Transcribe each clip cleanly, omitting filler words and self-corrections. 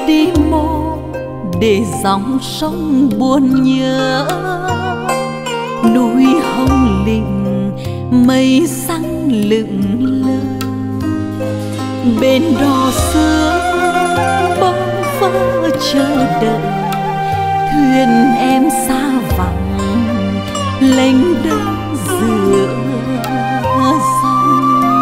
đi mô để dòng sông buồn nhớ, núi hồng lịnh mây xanh lững lờ, bên đò xưa bâng vơ chờ đợi, thuyền em xa vắng lênh đênh giữa sông.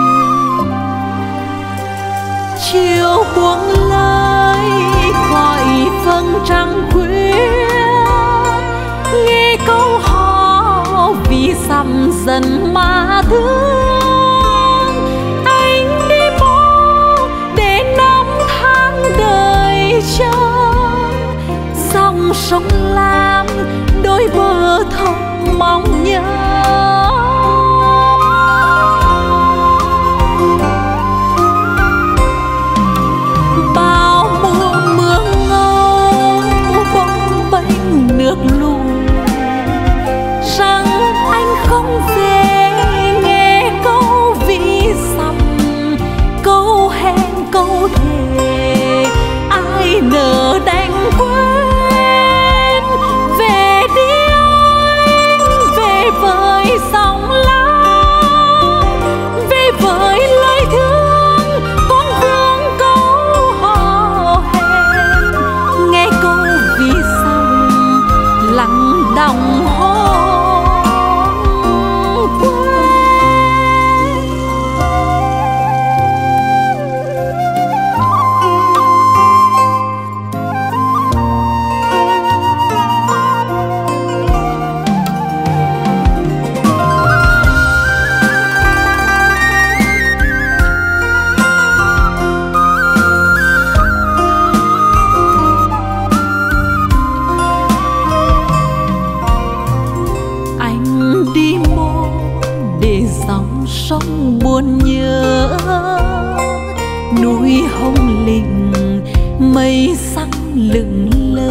Chiều buông lơi gọi vầng trăng khuya, nghe câu hò vì sầm dần mà thương. Anh đi mô để năm tháng đời chờ, dòng sông Lam đôi bờ thông mong nhớ. Bao mùa mưa ngâu bỗng bênh nước lũ, rằng anh không về nghe câu vì sầm, câu hẹn câu thề ai nỡ đành quên. Về đi anh, về với sóng Lam, về với lời thương con vương câu hò hẹn, nghe câu vì sầm lặng đọng hồn quên. Đi mô để dòng sông buồn nhớ, núi hồng lịnh mây sắc lững lờ,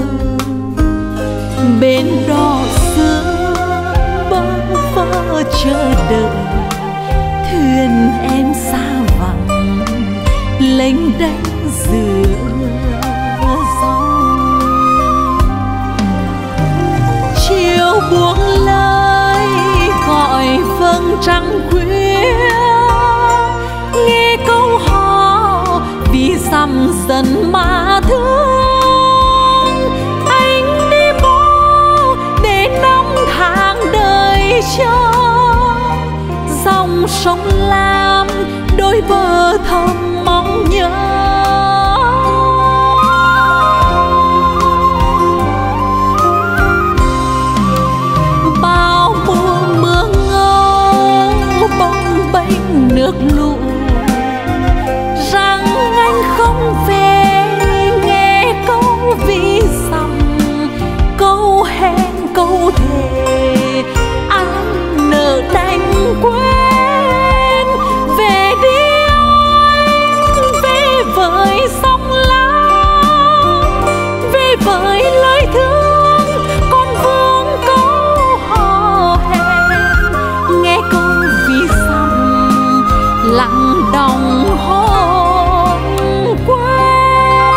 bên đò xưa bâng vơ chờ đợi, thuyền em xa vắng lênh đênh giữa dòng. Chiều buông lơi gọi vầng trăng khuya, nghe câu hò vì sầm dần mà thương. Anh đi mô để năm tháng đời chờ, dòng sông Lam đôi bờ thầm mong nhớ. Nước lũ rằng anh không về nghe câu vì sầm, câu hẹn câu thề anh nỡ đành quên. Về đi anh, về với sóng Lam, về với lời thương con vương câu hò hẹn, nghe câu vì sầm lặng đọng hồn quên.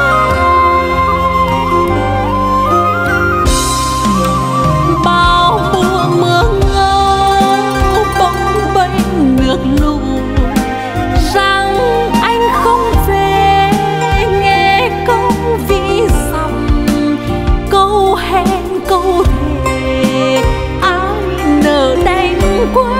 Bao mùa mưa ngâu bỗng bênh nước lũ, rằng anh không về nghe câu vì sầm, câu hẹn câu thề ai nỡ đành quên.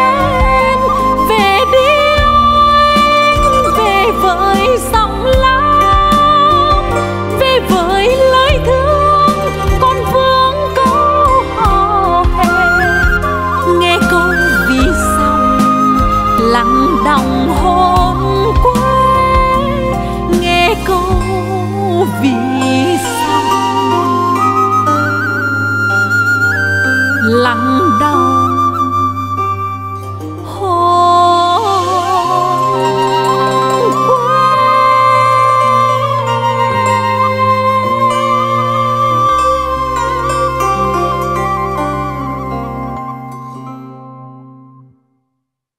Với sóng Lam, về với lời thương con vương câu hò hẹn, nghe câu vì sầm lặng đọng hồn quên, nghe câu vì sầm lặng đọng